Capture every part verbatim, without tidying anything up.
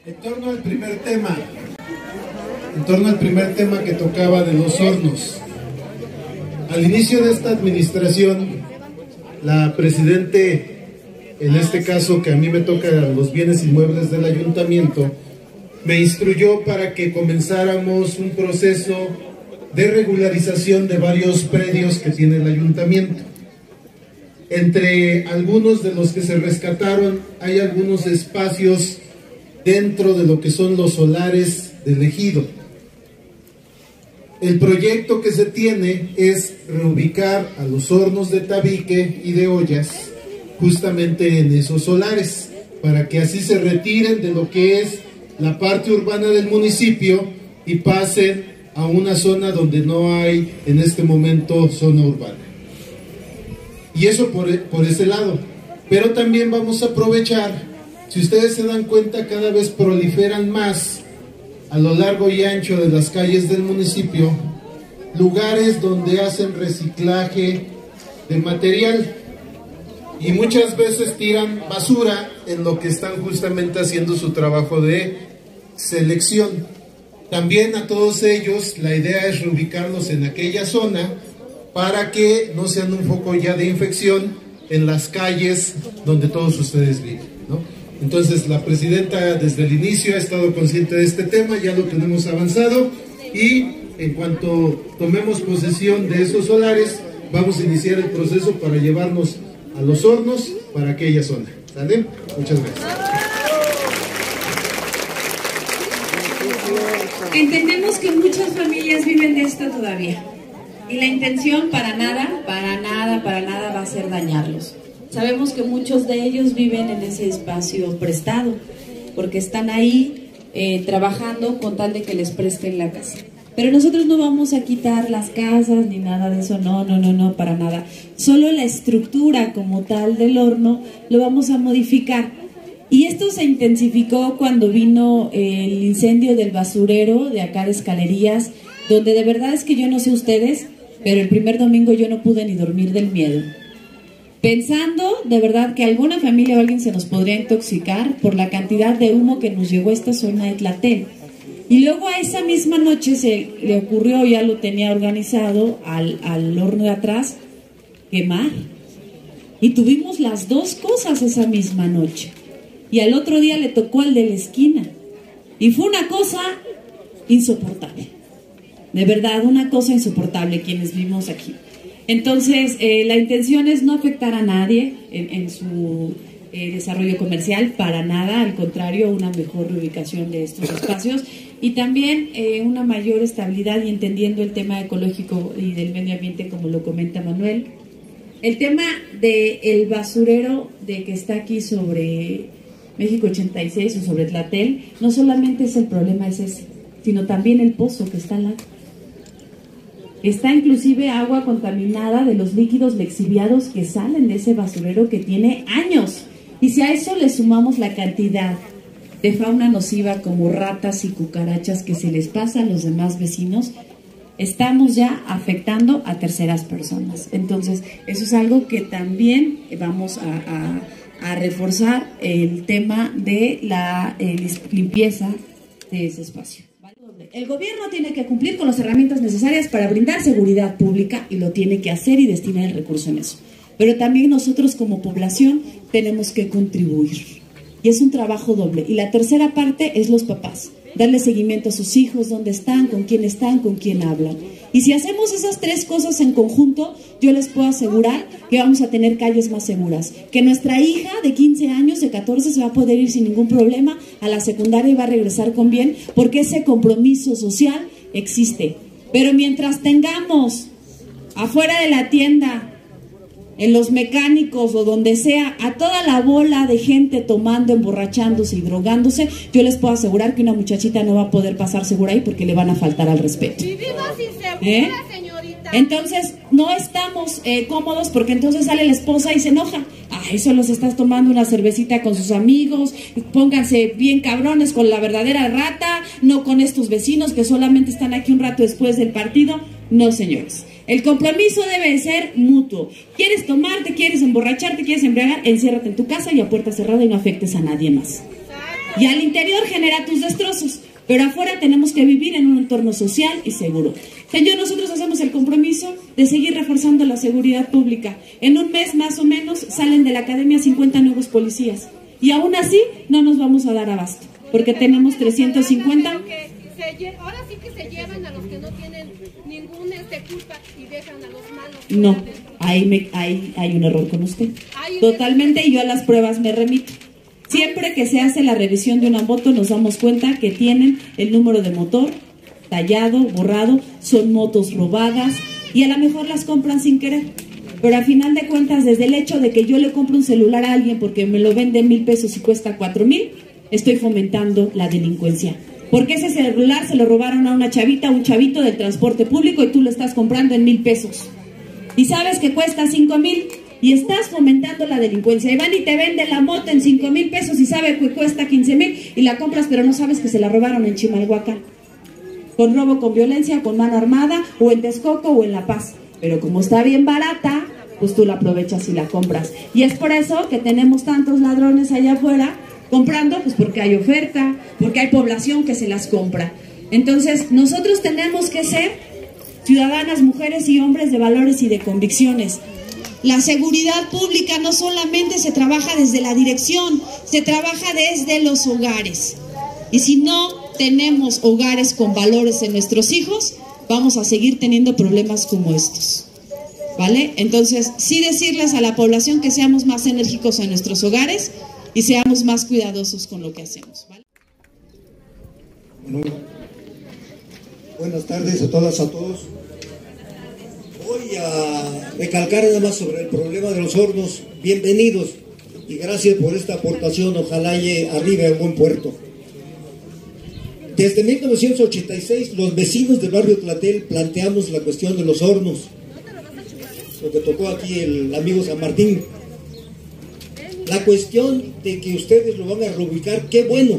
En torno al primer tema, en torno al primer tema que tocaba de los hornos. Al inicio de esta administración, la presidente, en este caso que a mí me toca los bienes inmuebles del ayuntamiento, me instruyó para que comenzáramos un proceso de regularización de varios predios que tiene el ayuntamiento. Entre algunos de los que se rescataron, hay algunos espacios dentro de lo que son los solares del ejido. El proyecto que se tiene es reubicar a los hornos de tabique y de ollas justamente en esos solares, para que así se retiren de lo que es la parte urbana del municipio y pasen a una zona donde no hay en este momento zona urbana. Y eso por, por ese lado. Pero también vamos a aprovechar, si ustedes se dan cuenta, cada vez proliferan más a lo largo y ancho de las calles del municipio lugares donde hacen reciclaje de material y muchas veces tiran basura en lo que están justamente haciendo su trabajo de selección. También a todos ellos la idea es reubicarlos en aquella zona para que no sean un foco ya de infección en las calles donde todos ustedes viven, ¿no? Entonces la presidenta desde el inicio ha estado consciente de este tema, ya lo tenemos avanzado y en cuanto tomemos posesión de esos solares vamos a iniciar el proceso para llevarnos a los hornos para aquella zona. ¿Sale? Muchas gracias. Entendemos que muchas familias viven de esto todavía y la intención para nada, para nada, para nada va a ser dañarlos. Sabemos que muchos de ellos viven en ese espacio prestado porque están ahí eh, trabajando con tal de que les presten la casa. Pero nosotros no vamos a quitar las casas ni nada de eso, no, no, no, no, para nada. Solo la estructura como tal del horno lo vamos a modificar. Y esto se intensificó cuando vino el incendio del basurero de acá de Escalerías, donde de verdad es que yo no sé ustedes, pero el primer domingo yo no pude ni dormir del miedo. Pensando de verdad que alguna familia o alguien se nos podría intoxicar por la cantidad de humo que nos llegó a esta zona de Tlatel. Y luego a esa misma noche se le ocurrió, ya lo tenía organizado, al, al horno de atrás, quemar. Y tuvimos las dos cosas esa misma noche. Y al otro día le tocó al de la esquina. Y fue una cosa insoportable. De verdad, una cosa insoportable quienes vimos aquí. Entonces, eh, la intención es no afectar a nadie en, en su eh, desarrollo comercial, para nada, al contrario, una mejor reubicación de estos espacios y también eh, una mayor estabilidad y entendiendo el tema ecológico y del medio ambiente, como lo comenta Manuel. El tema del basurero de que está aquí sobre México ochenta y seis o sobre Tlatel, no solamente es el problema es ese, sino también el pozo que está al lado. Está inclusive agua contaminada de los líquidos lexiviados que salen de ese basurero que tiene años. Y si a eso le sumamos la cantidad de fauna nociva como ratas y cucarachas que se les pasa a los demás vecinos, estamos ya afectando a terceras personas. Entonces, eso es algo que también vamos a, a, a reforzar el tema de la eh, limpieza de ese espacio. El gobierno tiene que cumplir con las herramientas necesarias para brindar seguridad pública y lo tiene que hacer y destinar el recurso en eso. Pero también nosotros como población tenemos que contribuir. Y es un trabajo doble. Y la tercera parte es los papás. Darle seguimiento a sus hijos, dónde están, con quién están, con quién hablan. Y si hacemos esas tres cosas en conjunto, yo les puedo asegurar que vamos a tener calles más seguras. Que nuestra hija de quince años, de catorce, se va a poder ir sin ningún problema a la secundaria y va a regresar con bien, porque ese compromiso social existe. Pero mientras tengamos afuera de la tienda, en los mecánicos o donde sea, a toda la bola de gente tomando, emborrachándose y drogándose, yo les puedo asegurar que una muchachita no va a poder pasar segura ahí porque le van a faltar al respeto. Vivimos inseguras, ¿Eh? señorita. Entonces, no estamos eh, cómodos porque entonces sale la esposa y se enoja. Ah, eso los estás tomando una cervecita con sus amigos, pónganse bien cabrones con la verdadera rata, no con estos vecinos que solamente están aquí un rato después del partido. No, señores. El compromiso debe ser mutuo. ¿Quieres tomar, te quieres emborrachar, te quieres embriagar? Enciérrate en tu casa y a puerta cerrada y no afectes a nadie más. y al interior genera tus destrozos, pero afuera tenemos que vivir en un entorno social y seguro. Señor, nosotros hacemos el compromiso de seguir reforzando la seguridad pública. En un mes más o menos salen de la academia cincuenta nuevos policías y aún así no nos vamos a dar abasto, porque tenemos trescientos cincuenta. Ahora sí que se llevan a los que no tienen ninguna este, culpa y dejan a los malos. No, ahí, me, ahí hay un error con usted. Totalmente, y yo a las pruebas me remito. Siempre que se hace la revisión de una moto nos damos cuenta que tienen el número de motor tallado, borrado, son motos robadas y a lo mejor las compran sin querer. Pero al final de cuentas, desde el hecho de que yo le compro un celular a alguien porque me lo vende en mil pesos y cuesta cuatro mil, estoy fomentando la delincuencia. Porque ese celular se lo robaron a una chavita, a un chavito del transporte público y tú lo estás comprando en mil pesos. Y sabes que cuesta cinco mil y estás fomentando la delincuencia. Y van y te venden la moto en cinco mil pesos y sabe que cuesta quince mil y la compras, pero no sabes que se la robaron en Chimalhuacán. Con robo con violencia, con mano armada, o en Texcoco o en La Paz. Pero como está bien barata, pues tú la aprovechas y la compras. Y es por eso que tenemos tantos ladrones allá afuera comprando, pues porque hay oferta, porque hay población que se las compra. Entonces, nosotros tenemos que ser ciudadanas, mujeres y hombres de valores y de convicciones. La seguridad pública no solamente se trabaja desde la dirección, se trabaja desde los hogares. Y si no tenemos hogares con valores en nuestros hijos, vamos a seguir teniendo problemas como estos, ¿vale? Entonces, sí decirles a la población que seamos más enérgicos en nuestros hogares y seamos más cuidadosos con lo que hacemos, ¿vale? Bueno, buenas tardes a todas, a todos. Voy a recalcar nada más sobre el problema de los hornos. Bienvenidos y gracias por esta aportación. Ojalá llegue arriba a buen puerto. Desde mil novecientos ochenta y seis, los vecinos del barrio Tlatel planteamos la cuestión de los hornos. Lo que tocó aquí el amigo San Martín. La cuestión de que ustedes lo van a reubicar, qué bueno,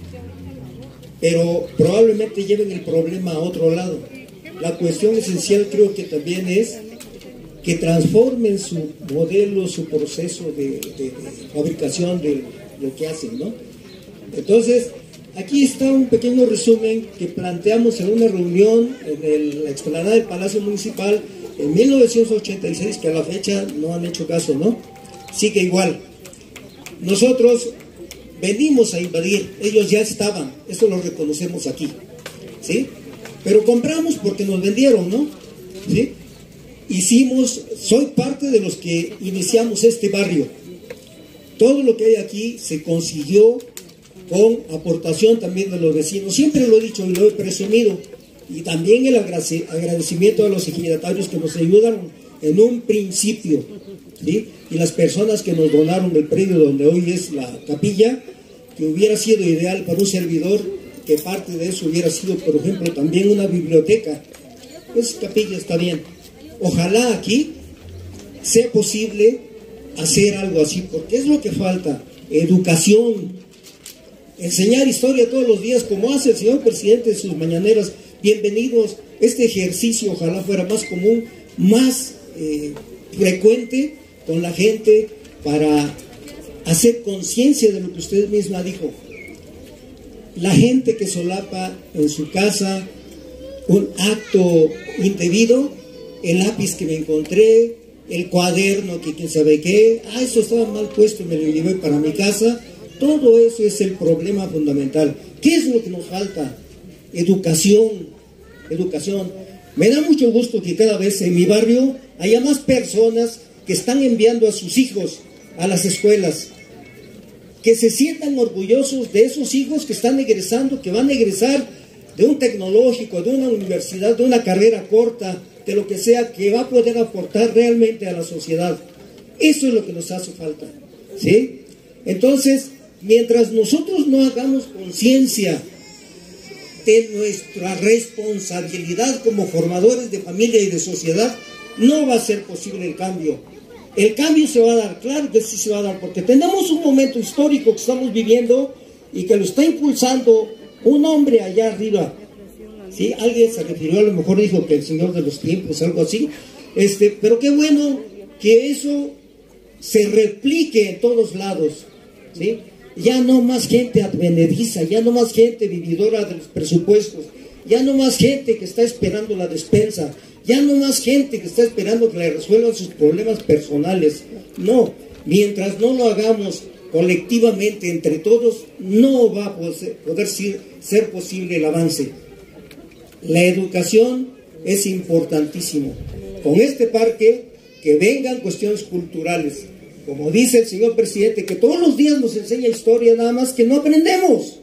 pero probablemente lleven el problema a otro lado. La cuestión esencial creo que también es que transformen su modelo, su proceso de, de, de fabricación de lo que hacen, ¿no? Entonces, aquí está un pequeño resumen que planteamos en una reunión en el, la explanada del Palacio Municipal en mil novecientos ochenta y seis, que a la fecha no han hecho caso, ¿no? Sigue igual. Nosotros venimos a invadir, ellos ya estaban, esto lo reconocemos aquí, ¿sí? Pero compramos porque nos vendieron, ¿no? ¿Sí? Hicimos, soy parte de los que iniciamos este barrio. Todo lo que hay aquí se consiguió con aportación también de los vecinos. Siempre lo he dicho y lo he presumido. Y también el agradecimiento a los ejidatarios que nos ayudaron en un principio, ¿sí? Y las personas que nos donaron el predio donde hoy es la capilla, que hubiera sido ideal para un servidor que parte de eso hubiera sido, por ejemplo, también una biblioteca. Pues capilla está bien. Ojalá aquí sea posible hacer algo así, porque es lo que falta. Educación, enseñar historia todos los días, como hace el señor presidente en sus mañaneras. Bienvenidos. Este ejercicio ojalá fuera más común, más eh, frecuente con la gente, para hacer conciencia de lo que usted misma dijo. La gente que solapa en su casa un acto indebido, el lápiz que me encontré, el cuaderno que quién sabe qué, ah, eso estaba mal puesto y me lo llevé para mi casa. Todo eso es el problema fundamental. ¿Qué es lo que nos falta? Educación, educación. Me da mucho gusto que cada vez en mi barrio haya más personas que están enviando a sus hijos a las escuelas, que se sientan orgullosos de esos hijos que están egresando, que van a egresar de un tecnológico, de una universidad, de una carrera corta, de lo que sea, que va a poder aportar realmente a la sociedad. Eso es lo que nos hace falta, ¿sí? Entonces, mientras nosotros no hagamos conciencia de nuestra responsabilidad como formadores de familia y de sociedad, no va a ser posible el cambio. El cambio se va a dar, claro que sí se va a dar, porque tenemos un momento histórico que estamos viviendo y que lo está impulsando un hombre allá arriba, ¿sí? Alguien se refirió, a lo mejor dijo que el Señor de los tiempos, algo así, este, pero qué bueno que eso se replique en todos lados, ¿sí? ya no más gente advenediza, ya no más gente vividora de los presupuestos, ya no más gente que está esperando la despensa, ya no más gente que está esperando que le resuelvan sus problemas personales. No, mientras no lo hagamos colectivamente entre todos, no va a poder ser posible el avance. La educación es importantísimo. Con este parque, que vengan cuestiones culturales. Como dice el señor presidente, que todos los días nos enseña historia, nada más que no aprendemos.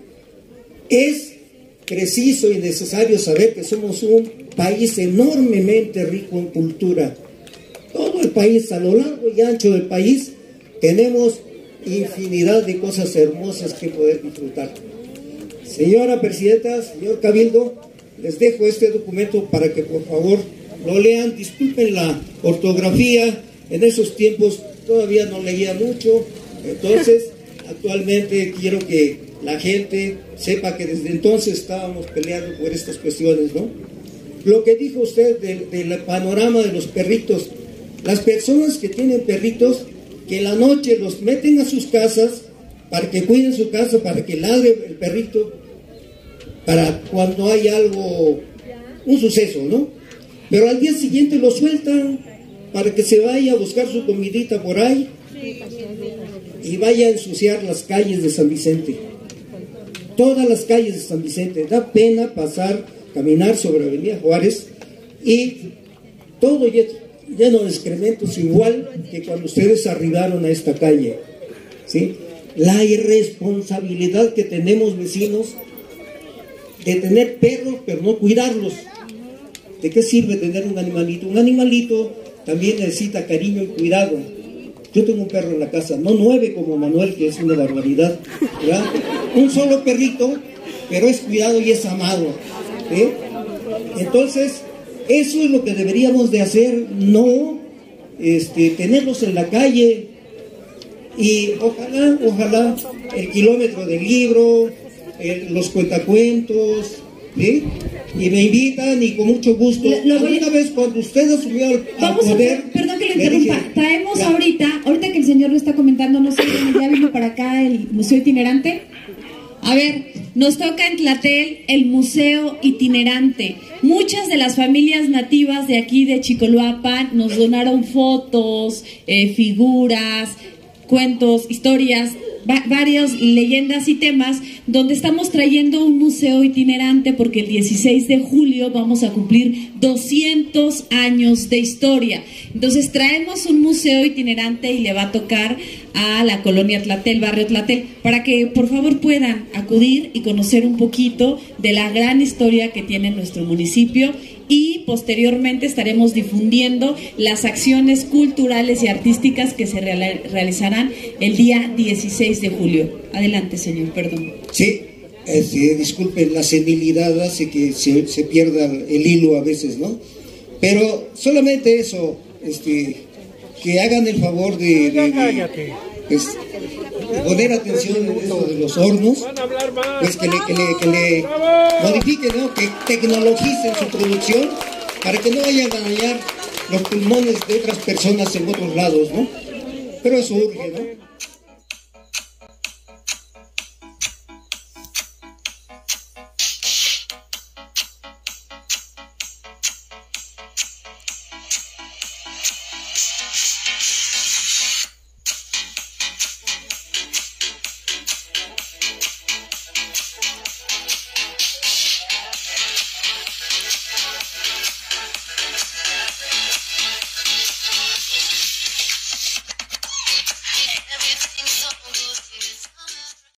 Es preciso y necesario saber que somos un país enormemente rico en cultura. Todo el país, a lo largo y ancho del país, tenemos infinidad de cosas hermosas que poder disfrutar. Señora presidenta, señor Cabildo, les dejo este documento para que por favor lo lean. Disculpen la ortografía, en esos tiempos todavía no leía mucho, entonces actualmente quiero que la gente sepa que desde entonces estábamos peleando por estas cuestiones, ¿no? Lo que dijo usted del, del panorama de los perritos, las personas que tienen perritos, que en la noche los meten a sus casas para que cuiden su casa, para que ladre el perrito, para cuando hay algo, un suceso, ¿no? Pero al día siguiente lo sueltan para que se vaya a buscar su comidita por ahí y vaya a ensuciar las calles de San Vicente. Todas las calles de San Vicente. Da pena pasar, caminar sobre Avenida Juárez y todo lleno de excrementos, igual que cuando ustedes arribaron a esta calle, ¿sí? La irresponsabilidad que tenemos, vecinos, de tener perros pero no cuidarlos. ¿De qué sirve tener un animalito? Un animalito también necesita cariño y cuidado. Yo tengo un perro en la casa, no nueve como Manuel, que es una barbaridad, ¿verdad? Un solo perrito, pero es cuidado y es amado, ¿eh? Entonces, eso es lo que deberíamos de hacer, no este, tenerlos en la calle. Y ojalá, ojalá el kilómetro del libro, el, los cuentacuentos, ¿sí? Y me invitan y con mucho gusto. Lo, lo Alguna a... vez cuando usted asumió al, al poder... A, perdón que le interrumpa, dije, traemos ya. ahorita, ahorita que el señor lo está comentando, no sé, ya vino para acá el museo itinerante. A ver, nos toca en Tlatel el museo itinerante. Muchas de las familias nativas de aquí de Chicoloapan nos donaron fotos, eh, figuras, cuentos, historias, va varias leyendas y temas, donde estamos trayendo un museo itinerante porque el dieciséis de julio vamos a cumplir doscientos años de historia. Entonces traemos un museo itinerante y le va a tocar a la colonia Tlatel, barrio Tlatel, para que por favor puedan acudir y conocer un poquito de la gran historia que tiene nuestro municipio. Y posteriormente estaremos difundiendo las acciones culturales y artísticas que se real realizarán el día dieciséis de julio. Adelante, señor, perdón. Sí, este, disculpen, la senilidad hace que se, se pierda el hilo a veces, ¿no? Pero solamente eso, este, que hagan el favor de, de, de, pues, de poner atención en eso de los hornos, pues que le, que le, que le modifiquen, ¿no? Que tecnologicen su producción para que no vayan a dañar los pulmones de otras personas en otros lados, ¿no? Pero eso urge, ¿no?